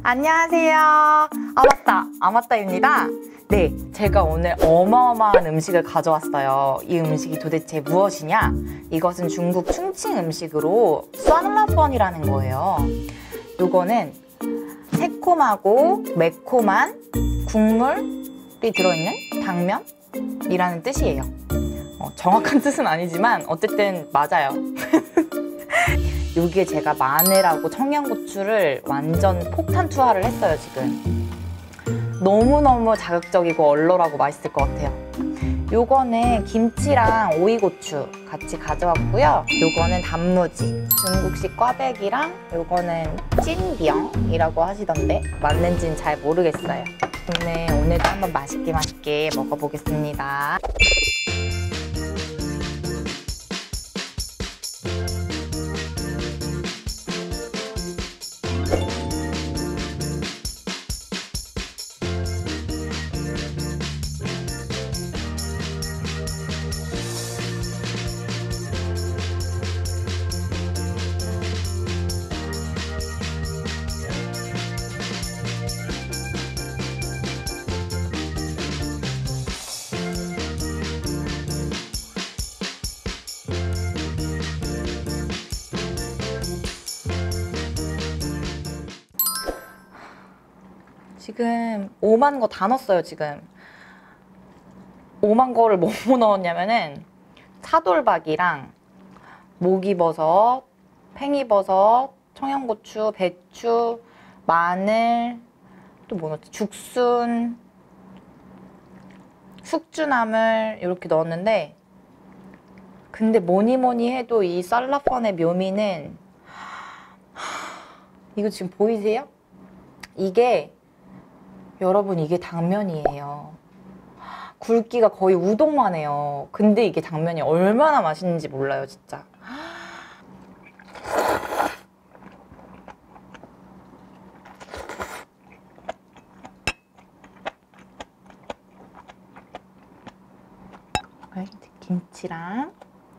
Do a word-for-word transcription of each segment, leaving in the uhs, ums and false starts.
안녕하세요. 아 맞다, 아 맞다입니다. 네, 제가 오늘 어마어마한 음식을 가져왔어요. 이 음식이 도대체 무엇이냐? 이것은 중국 충칭 음식으로 쏴늘라펀이라는 거예요. 요거는 새콤하고 매콤한 국물이 들어있는 당면이라는 뜻이에요. 어, 정확한 뜻은 아니지만 어쨌든 맞아요. 여기에 제가 마늘하고 청양고추를 완전 폭탄 투하를 했어요, 지금. 너무너무 자극적이고 얼얼하고 맛있을 것 같아요. 요거는 김치랑 오이고추 같이 가져왔고요. 요거는 단무지, 중국식 꽈배기랑 요거는 찐병이라고 하시던데 맞는지는 잘 모르겠어요. 오늘, 오늘도 한번 맛있게 맛있게 먹어보겠습니다. 지금 오만 거 다 넣었어요, 지금. 오만 거를 뭐뭐 넣었냐면은 차돌박이랑 목이버섯, 팽이버섯, 청양고추, 배추, 마늘, 또 뭐 넣었지? 죽순, 숙주나물 이렇게 넣었는데, 근데 뭐니 뭐니 해도 이 쌀라펀의 묘미는, 이거 지금 보이세요? 이게 여러분, 이게 당면이에요. 굵기가 거의 우동만 해요. 근데 이게 당면이 얼마나 맛있는지 몰라요, 진짜. 김치랑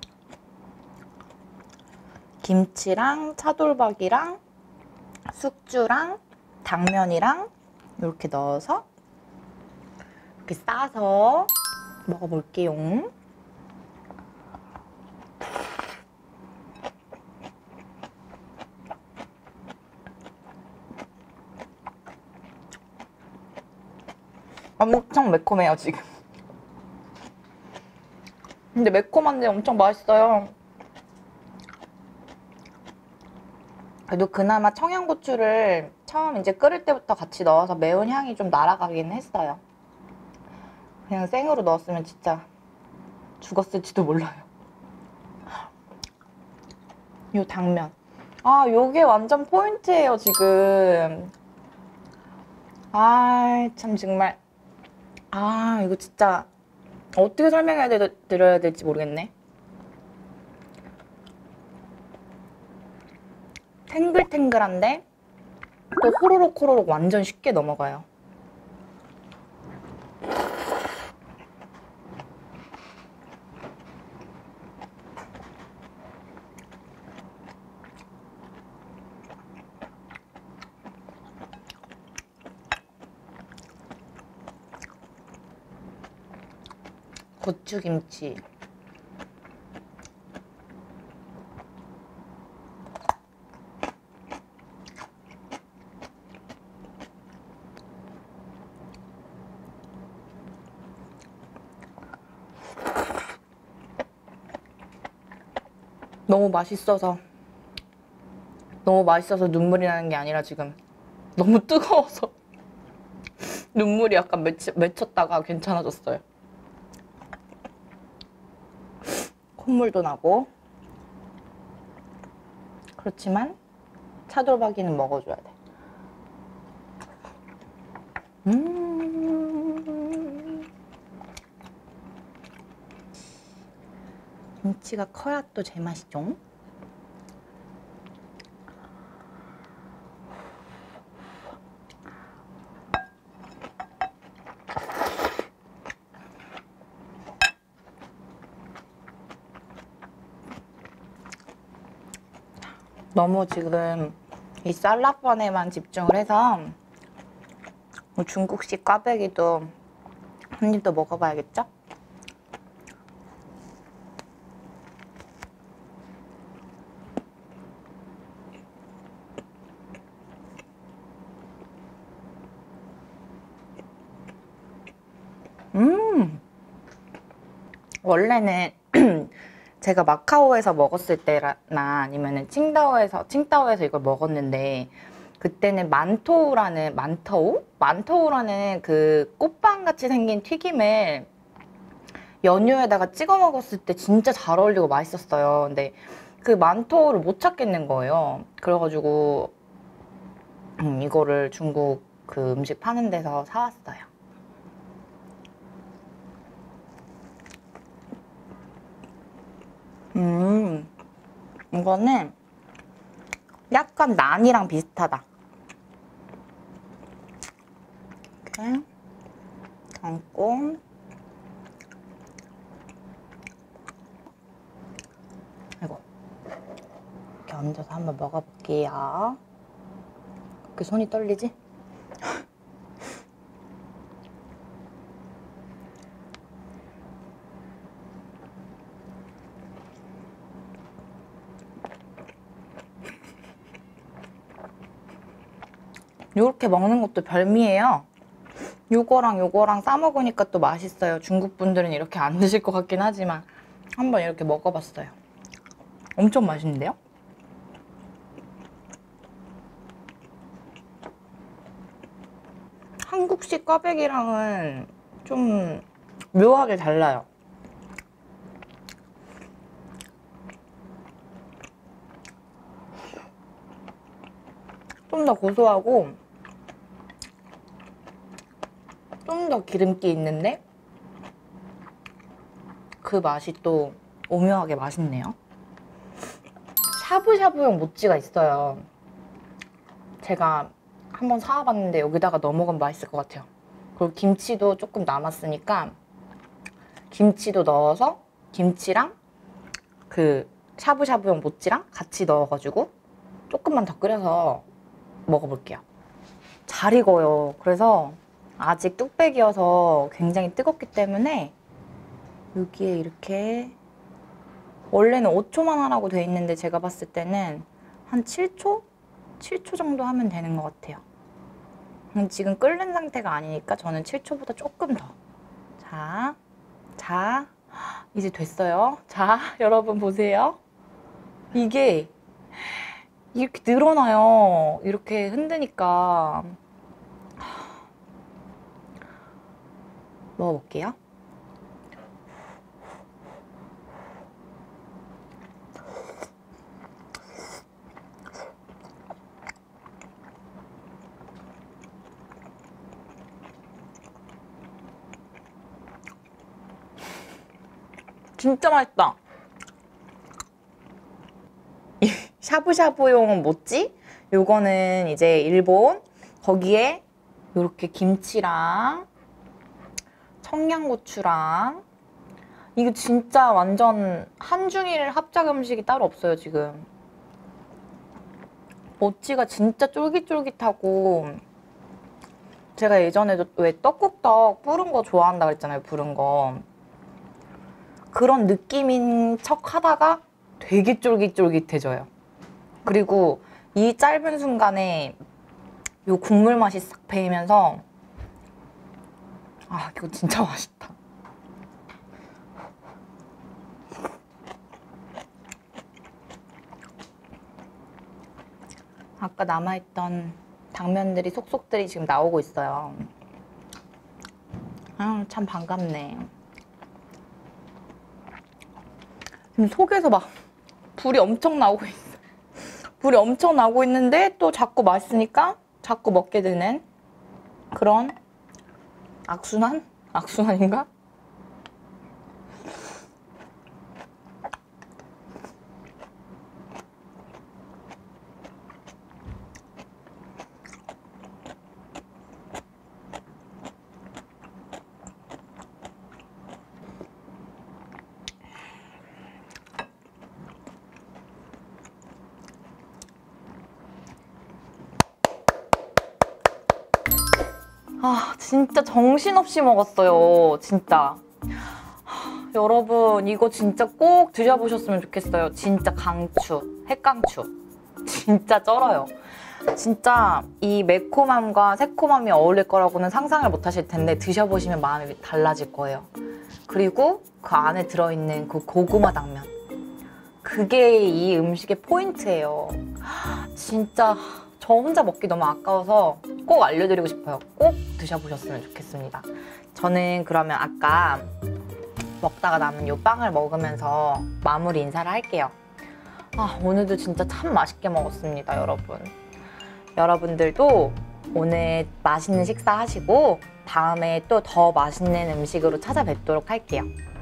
김치랑 차돌박이랑 숙주랑 당면이랑 이렇게 넣어서 이렇게 싸서 먹어볼게요. 엄청 매콤해요, 지금. 근데 매콤한데 엄청 맛있어요. 그래도 그나마 청양고추를 처음 이제 끓일 때부터 같이 넣어서 매운 향이 좀 날아가긴 했어요. 그냥 생으로 넣었으면 진짜 죽었을지도 몰라요. 요 당면. 아, 요게 완전 포인트예요, 지금. 아, 참 정말. 아, 이거 진짜 어떻게 설명해야 되, 드려야 될지 모르겠네. 탱글탱글한데 또 호로록 호로록 완전 쉽게 넘어가요. 고추김치. 너무 맛있어서 너무 맛있어서 눈물이 나는 게 아니라 지금 너무 뜨거워서 눈물이 약간 맺히, 맺혔다가 괜찮아졌어요. 콧물도 나고. 그렇지만 차돌박이는 먹어줘야 돼. 음, 김치가 커야 또 제맛이죠. 너무 지금 이 쌀라번에만 집중을 해서 중국식 꽈배기도 한 입 더 먹어봐야겠죠? 음 원래는 제가 마카오에서 먹었을 때나 아니면은 칭다오에서 칭다오에서 이걸 먹었는데 그때는 만토우라는 만터우? 만터우라는 그 꽃빵 같이 생긴 튀김을 연유에다가 찍어 먹었을 때 진짜 잘 어울리고 맛있었어요. 근데 그 만토우를 못 찾겠는 거예요. 그래가지고 음, 이거를 중국 그 음식 파는 데서 사왔어요. 음, 이거는 약간 난이랑 비슷하다. 이렇게 얹고 이거 이렇게 얹어서 한번 먹어볼게요. 이렇게 손이 떨리지? 이렇게 먹는 것도 별미예요. 요거랑 요거랑 싸먹으니까 또 맛있어요. 중국 분들은 이렇게 안 드실 것 같긴 하지만 한번 이렇게 먹어봤어요. 엄청 맛있는데요? 한국식 꽈배기랑은 좀 묘하게 달라요. 좀 더 고소하고 좀 더 기름기 있는데 그 맛이 또 오묘하게 맛있네요. 샤브샤브용 모찌가 있어요. 제가 한번 사와봤는데 여기다가 넣어 먹으면 맛있을 것 같아요. 그리고 김치도 조금 남았으니까 김치도 넣어서 김치랑 그 샤브샤브용 모찌랑 같이 넣어가지고 조금만 더 끓여서 먹어볼게요. 잘 익어요. 그래서 아직 뚝배기여서 굉장히 뜨겁기 때문에 여기에 이렇게 원래는 오 초만 하라고 돼 있는데 제가 봤을 때는 한 칠 초? 칠 초 정도 하면 되는 것 같아요. 지금 끓는 상태가 아니니까 저는 칠 초보다 조금 더. 자, 자, 이제 됐어요. 자, 여러분 보세요. 이게 이렇게 늘어나요. 이렇게 흔드니까. 먹어볼게요. 진짜 맛있다. 샤브샤브용 모찌? 요거는 이제 일본 거기에 이렇게 김치랑 청양고추랑 이거 진짜 완전 한중일 합작 음식이 따로 없어요 지금. 모찌가 진짜 쫄깃쫄깃하고 제가 예전에도 왜 떡국떡 뿌른 거 좋아한다 그랬잖아요. 부른 거 그런 느낌인 척 하다가 되게 쫄깃쫄깃해져요. 그리고 이 짧은 순간에 요 국물 맛이 싹 배이면서 아 이거 진짜 맛있다. 아까 남아있던 당면들이 속속들이 지금 나오고 있어요. 아, 참 반갑네. 지금 속에서 막 불이 엄청 나오고 있어. 불이 엄청 나고 있는데 또 자꾸 맛있으니까 자꾸 먹게 되는 그런 악순환? 악순환인가? 아, 진짜 정신없이 먹었어요. 진짜. 하, 여러분, 이거 진짜 꼭 드셔보셨으면 좋겠어요. 진짜 강추, 핵강추. 진짜 쩔어요. 진짜 이 매콤함과 새콤함이 어울릴 거라고는 상상을 못 하실 텐데 드셔보시면 마음이 달라질 거예요. 그리고 그 안에 들어있는 그 고구마 당면. 그게 이 음식의 포인트예요. 진짜 저 혼자 먹기 너무 아까워서 꼭 알려드리고 싶어요. 꼭 드셔보셨으면 좋겠습니다. 저는 그러면 아까 먹다가 남은 이 빵을 먹으면서 마무리 인사를 할게요. 아, 오늘도 진짜 참 맛있게 먹었습니다, 여러분. 여러분들도 오늘 맛있는 식사 하시고 다음에 또 더 맛있는 음식으로 찾아뵙도록 할게요.